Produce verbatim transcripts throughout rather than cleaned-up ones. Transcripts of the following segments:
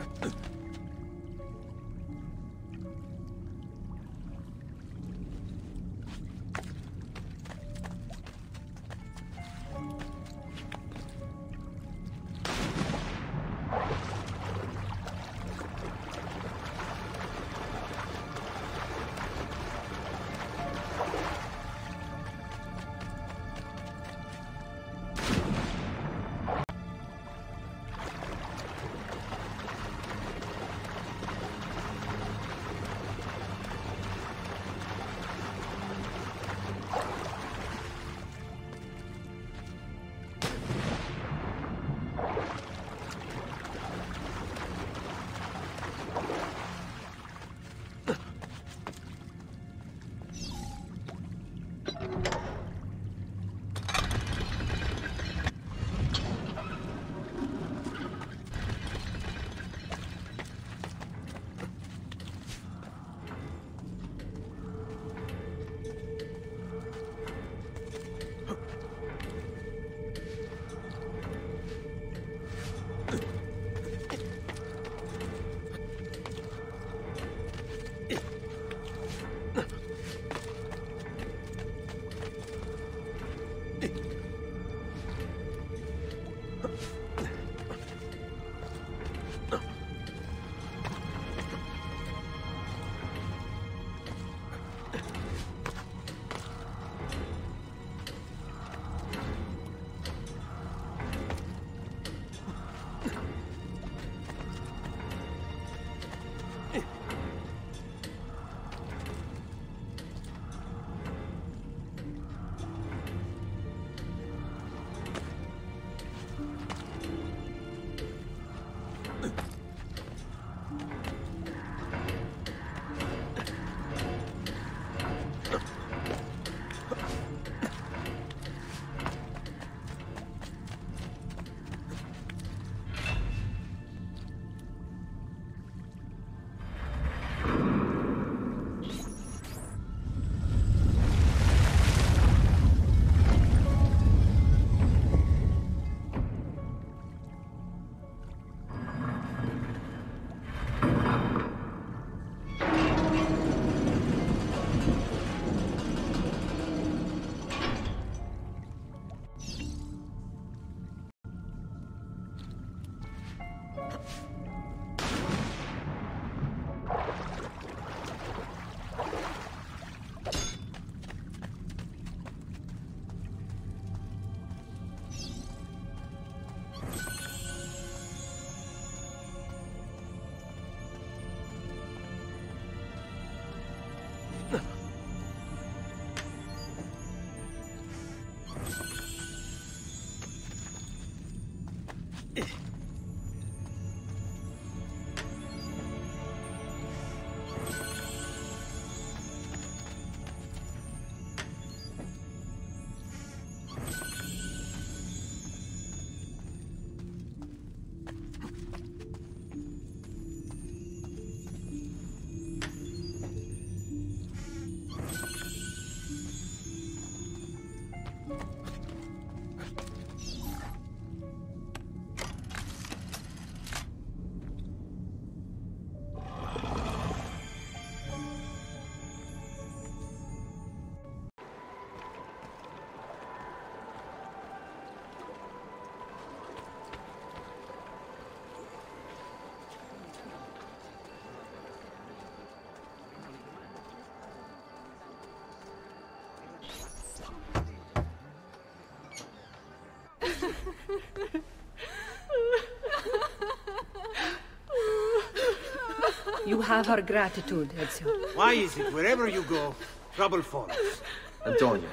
You have our gratitude, Ezio. Why is it wherever you go, trouble follows? Antonio,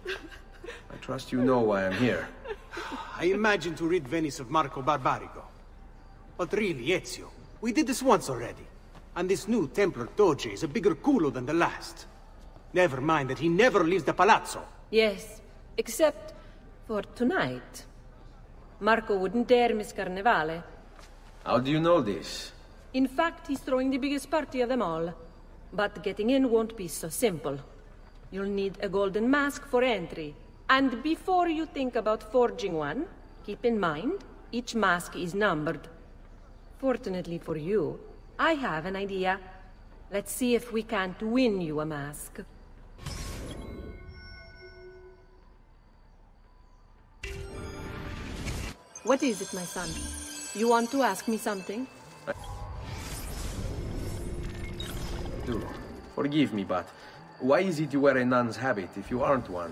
I trust you know why I'm here. I imagine to rid Venice of Marco Barbarigo. But really, Ezio, we did this once already. And this new Templar Doge is a bigger culo than the last. Never mind that he never leaves the palazzo. Yes, except for tonight. Marco wouldn't dare miss Carnevale. How do you know this? In fact, he's throwing the biggest party of them all. But getting in won't be so simple. You'll need a golden mask for entry. And before you think about forging one, keep in mind, each mask is numbered. Fortunately for you, I have an idea. Let's see if we can't win you a mask. What is it, my son? You want to ask me something? Do. Forgive me, but why is it you wear a nun's habit if you aren't one?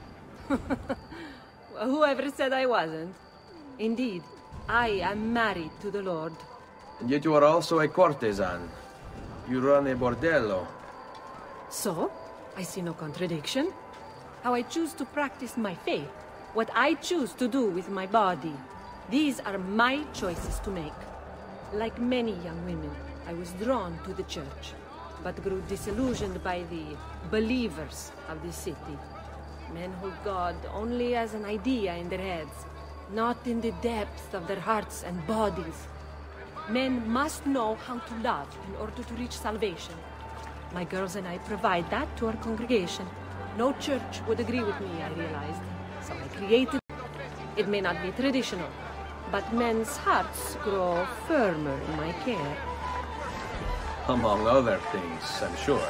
Whoever said I wasn't? Indeed, I am married to the Lord. And yet you are also a courtesan. You run a bordello. So, I see no contradiction. How I choose to practice my faith, what I choose to do with my body. These are my choices to make. Like many young women, I was drawn to the church, but grew disillusioned by the believers of the city. Men hold God only as an idea in their heads, not in the depths of their hearts and bodies. Men must know how to love in order to reach salvation. My girls and I provide that to our congregation. No church would agree with me, I realized. So I created it. It may not be traditional, but men's hearts grow firmer in my care. Among other things, I'm sure.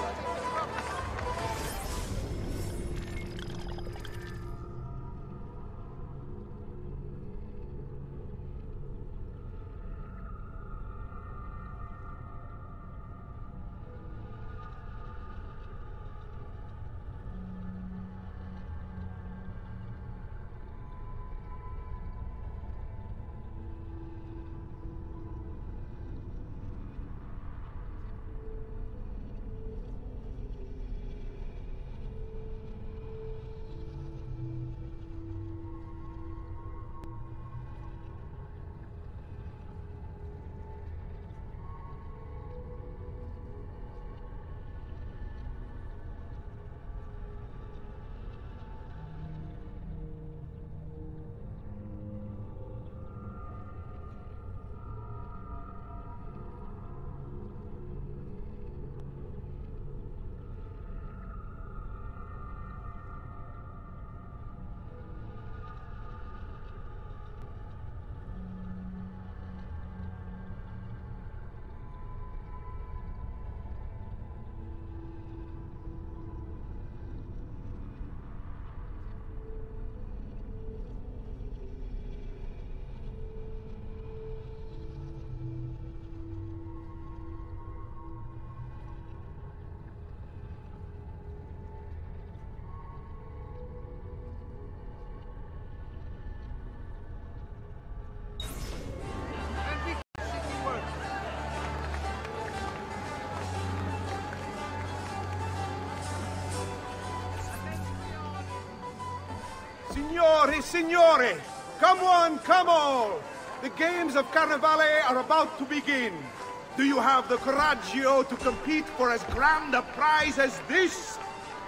Signori, signori! Come on, come on! The games of Carnevale are about to begin. Do you have the coraggio to compete for as grand a prize as this?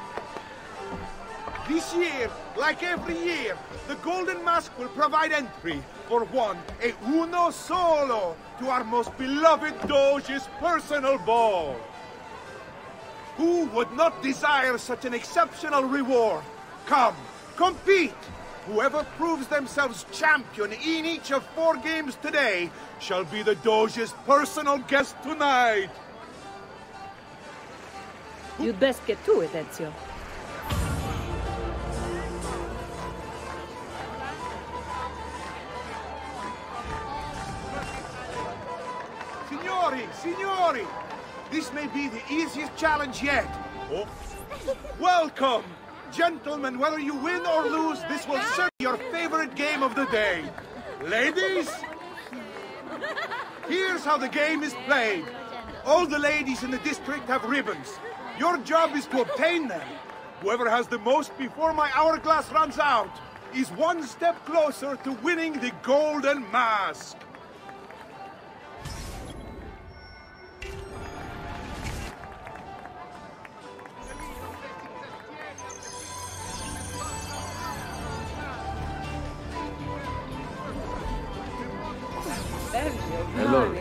This year, like every year, the Golden Mask will provide entry for one, e uno solo, to our most beloved Doge's personal ball. Who would not desire such an exceptional reward? Come, compete! Whoever proves themselves champion in each of four games today shall be the Doge's personal guest tonight. You'd best get to it, Ezio. Signori, signori! This may be the easiest challenge yet. Oh. Welcome! Gentlemen, whether you win or lose, this will serve your favorite game of the day. Ladies, here's how the game is played. All the ladies in the district have ribbons. Your job is to obtain them. Whoever has the most before my hourglass runs out is one step closer to winning the Golden Mask. Hello.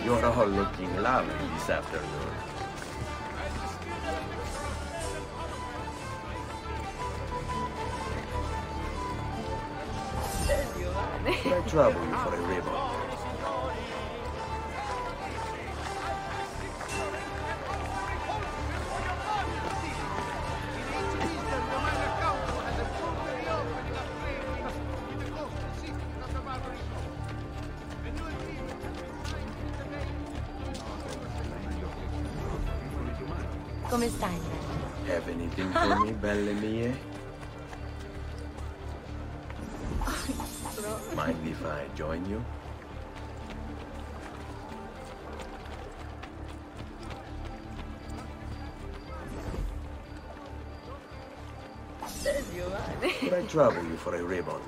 You're all looking lovely this afternoon. Could I trouble you for a ribbon? Come stai? Have anything for me, belle mie? Mind if I join you? Could I trouble you for a ribbon?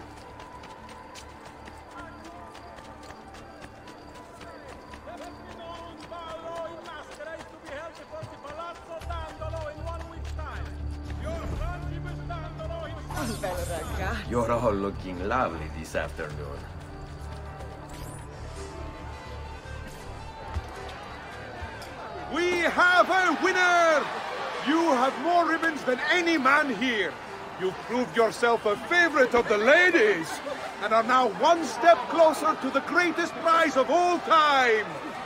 You're all looking lovely this afternoon. We have a winner! You have more ribbons than any man here. You've proved yourself a favorite of the ladies, and are now one step closer to the greatest prize of all time.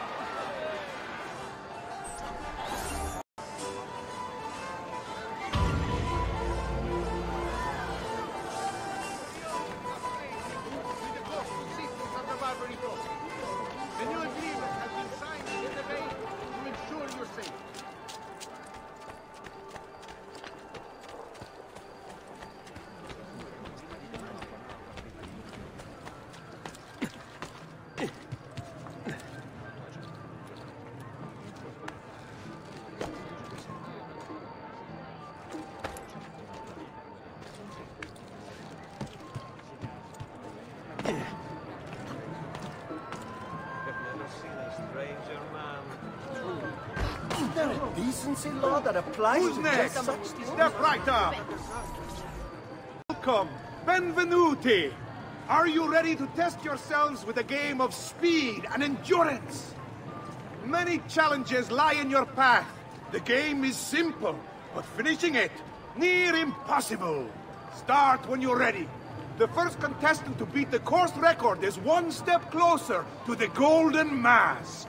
Decency law that applies Who's to next? just such Step right up. Welcome, benvenuti. Are you ready to test yourselves with a game of speed and endurance? Many challenges lie in your path. The game is simple, but finishing it, near impossible. Start when you're ready. The first contestant to beat the course record is one step closer to the Golden Mask.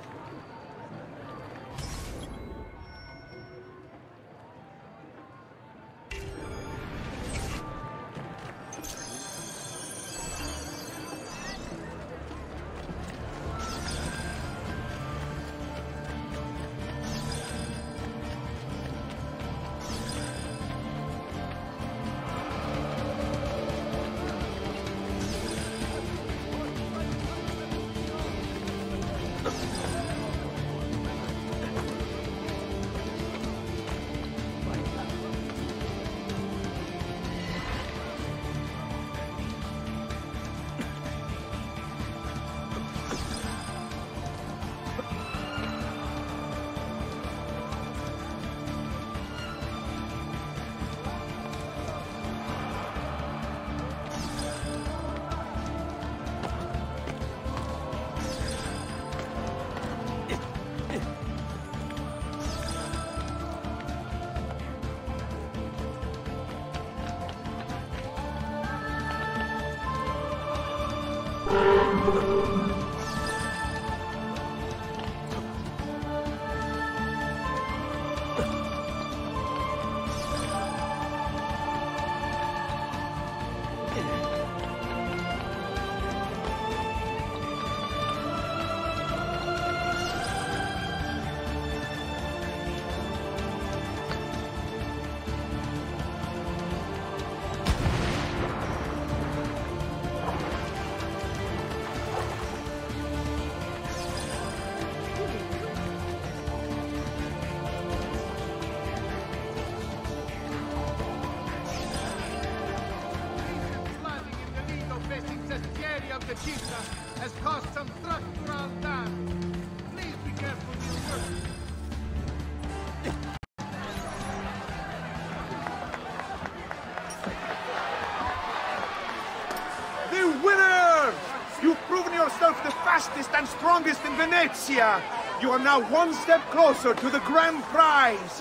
fastest and strongest in Venezia. You are now one step closer to the grand prize.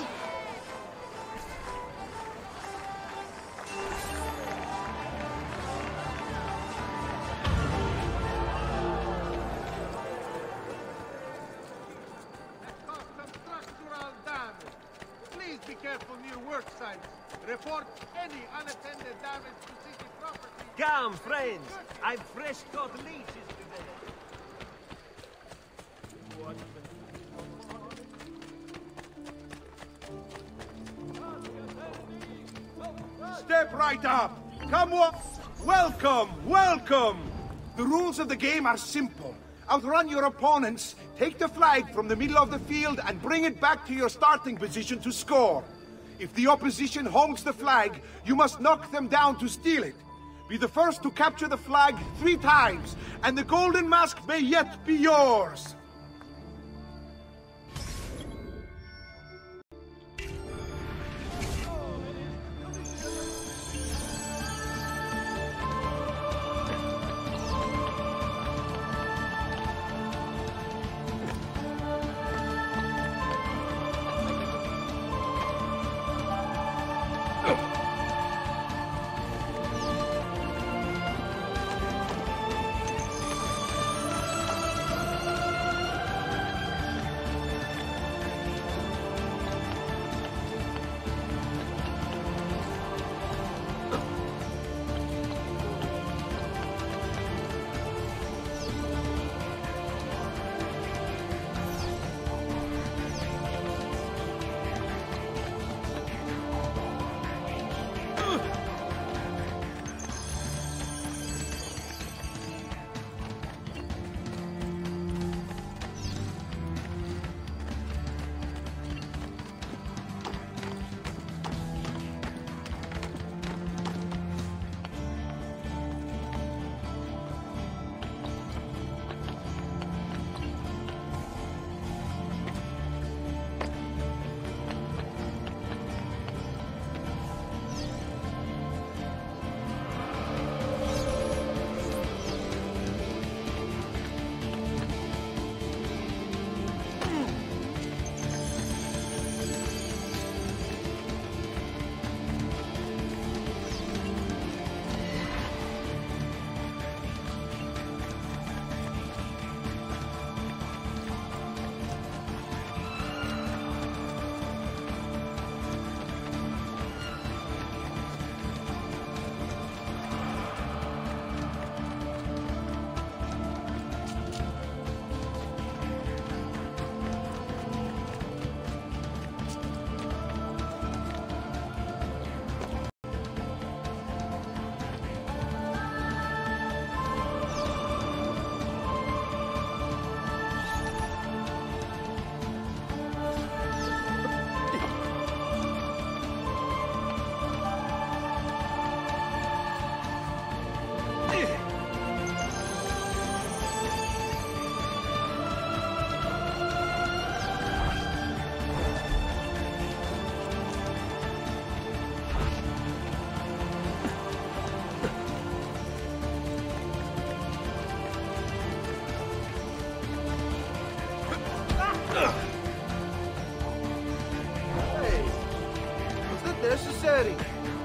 Structural damage. Please be careful near work sites. Report any unattended damage to city property. Come, friends. I've fresh caught leeches today. Step right up. Come on. Welcome, welcome. The rules of the game are simple. Outrun your opponents, take the flag from the middle of the field and bring it back to your starting position to score. If the opposition holds the flag, you must knock them down to steal it. Be the first to capture the flag three times, and the golden mask may yet be yours. necessary.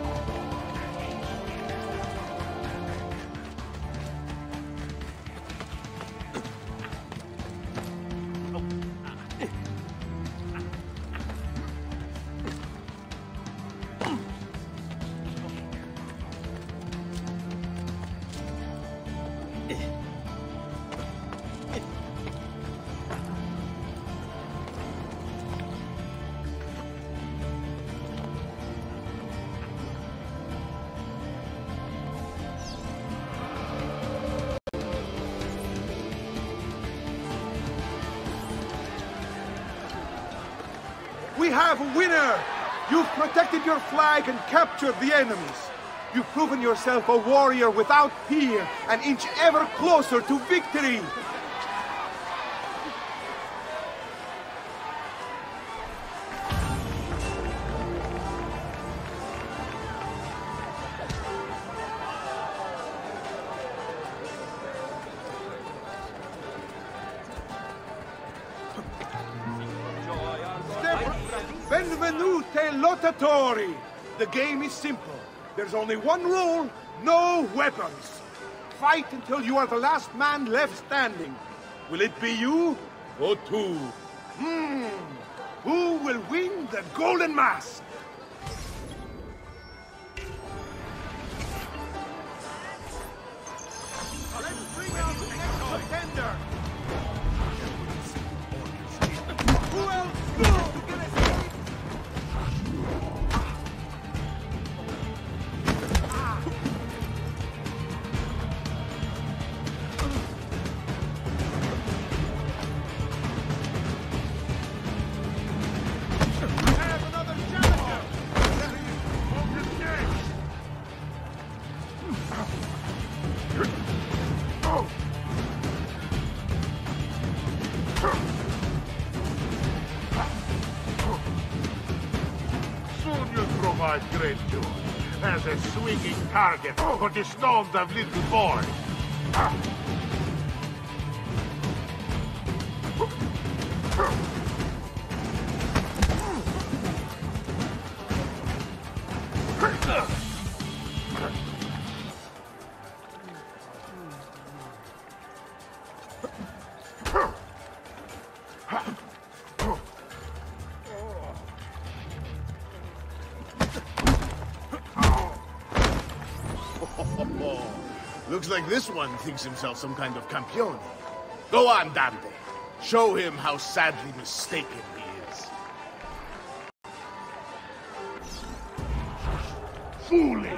We have a winner! You've protected your flag and captured the enemies. You've proven yourself a warrior without fear, an inch ever closer to victory! Lottatori! The game is simple. There's only one rule, no weapons. Fight until you are the last man left standing. Will it be you or two? Hmm. Who will win the Golden Mask? Let's bring out the next contender. Who else? Go! Great joy as a swinging target for the stones of little boys. Looks like this one thinks himself some kind of campione. Go on, Dante. Show him how sadly mistaken he is. Foolish!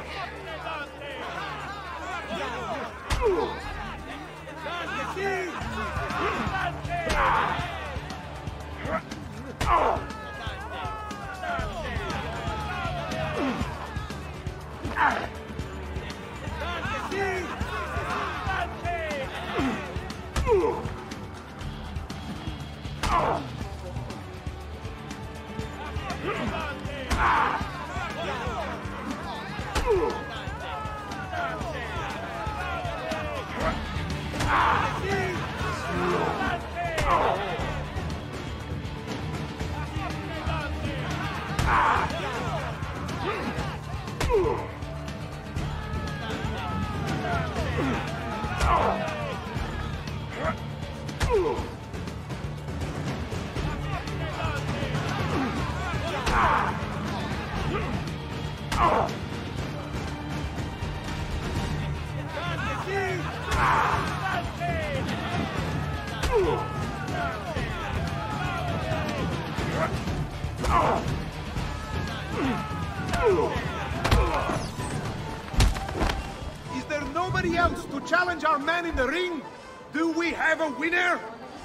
Is there nobody else to challenge our man in the ring? Do we have a winner?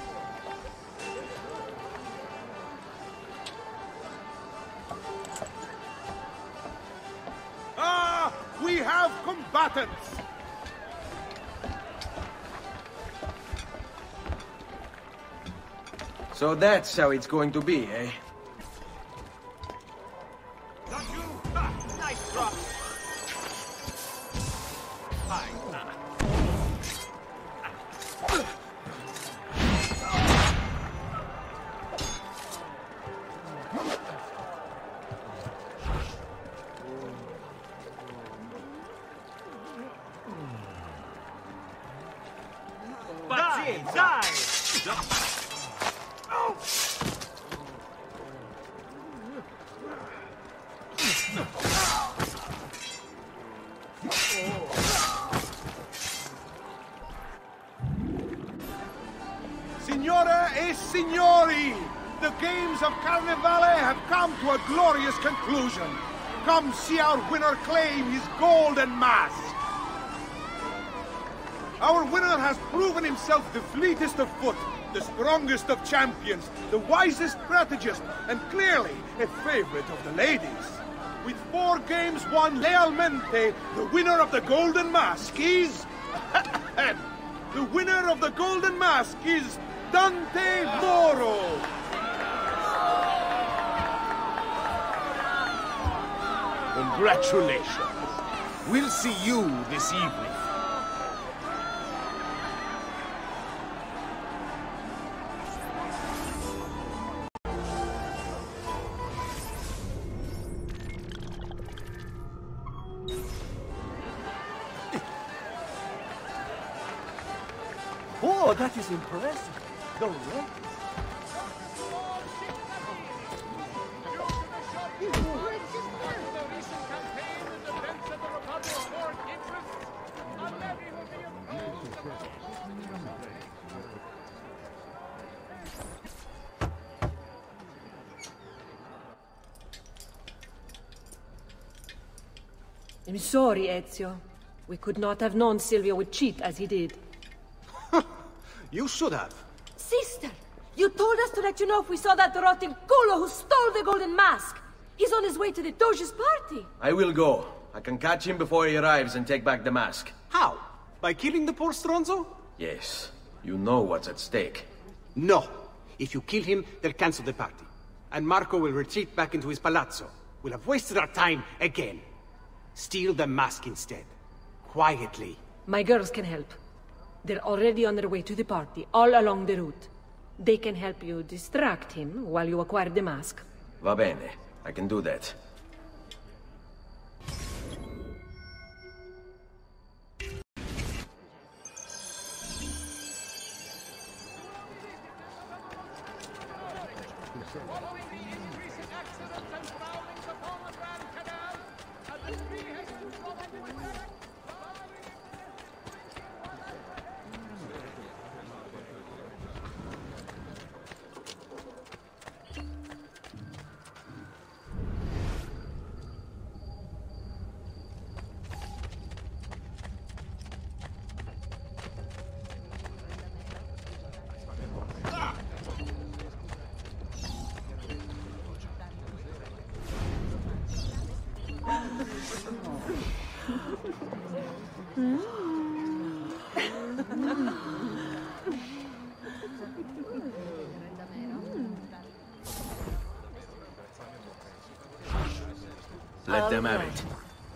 Ah, we have combatants! So that's how it's going to be, eh? Nice drop. Die! Die! Signore e signori, the games of Carnevale have come to a glorious conclusion. Come see our winner claim his golden mask. Our winner has proven himself the fleetest of foot, the strongest of champions, the wisest strategist, and clearly a favorite of the ladies. With four games won lealmente, the winner of the Golden Mask is... the winner of the Golden Mask is Dante Moro! Congratulations. We'll see you this evening. Oh, that is impressive. The wreck. I'm sorry, Ezio. We could not have known Silvio would cheat as he did. You should have. Sister! You told us to let you know if we saw that rotting culo who stole the golden mask! He's on his way to the Doge's party! I will go. I can catch him before he arrives and take back the mask. How? By killing the poor Stronzo? Yes. You know what's at stake. No. If you kill him, they'll cancel the party. And Marco will retreat back into his palazzo. We'll have wasted our time again. Steal the mask instead. Quietly. My girls can help. They're already on their way to the party, all along the route. They can help you distract him while you acquire the mask. Va bene. I can do that. Let them have it.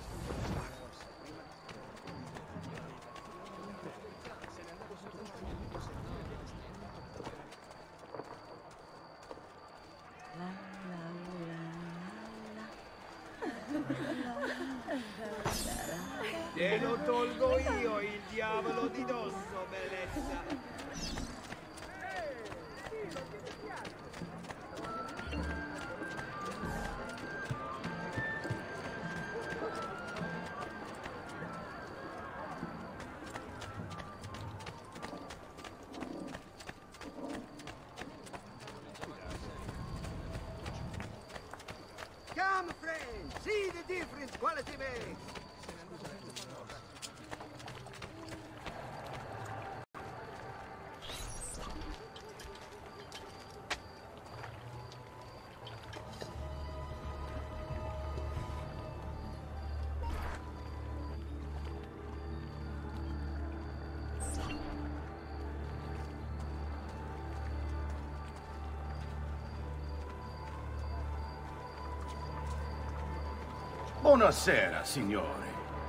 Te lo tolgo io, il diavolo di dosso, bellezza! Come, friend! See the difference quality makes! Buonasera, signori.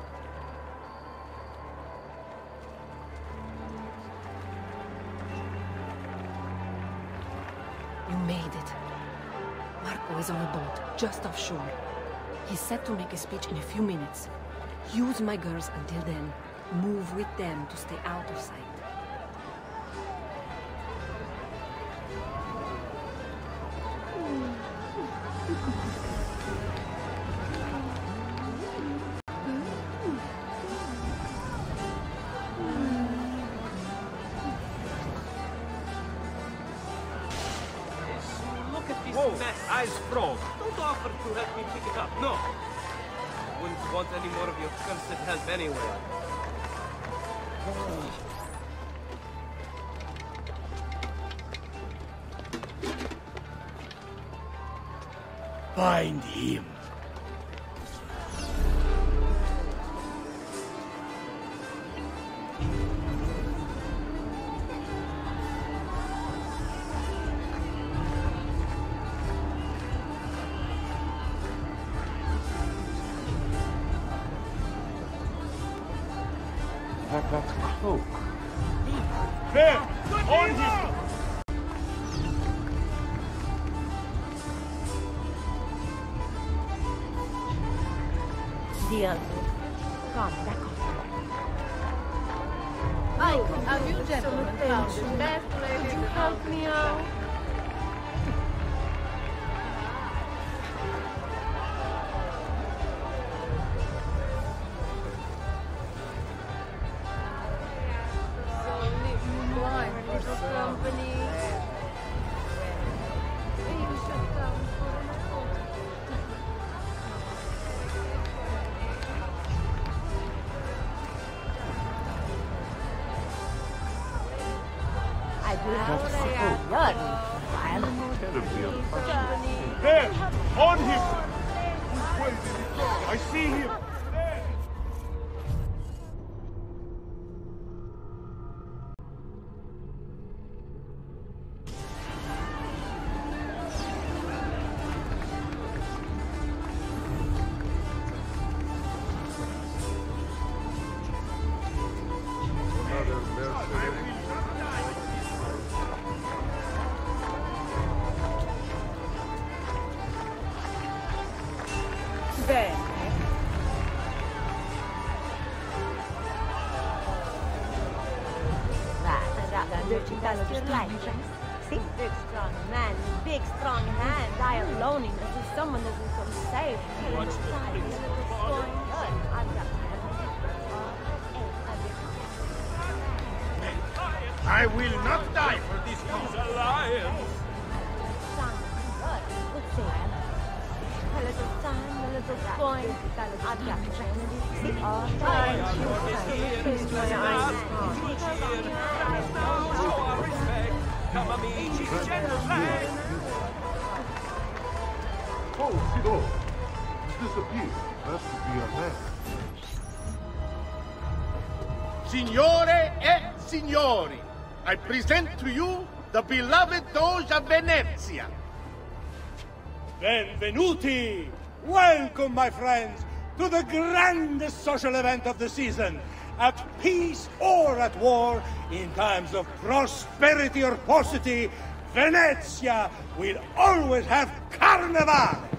You made it. Marco is on a boat, just offshore. He's set to make a speech in a few minutes. Use my girls until then. Move with them to stay out of sight. Whoa, eyes frog. Don't offer to help me pick it up, no. Wouldn't want any more of your cursed help anyway. Find him. That cloak. There! On him! Deal. Come, back off. Michael, have you gentlemen attention. Could you help me out? Company. I do have to support There! On him! I see him! Bene. See? Big strong man, big strong hand. I alone in this is someone that will come save me. Watch the things I will not die for this cause. alliance. A little time, a little coin. I've got Trinity. See all time. My eyes Show our respect. Come amici, gentlemen. Oh, Sido! He's disappeared. Has to be a man. Signore e signori, I present to you the beloved Doge of Venezia. Benvenuti! Welcome, my friends, to the grandest social event of the season. At peace or at war, in times of prosperity or paucity, Venezia will always have Carnival!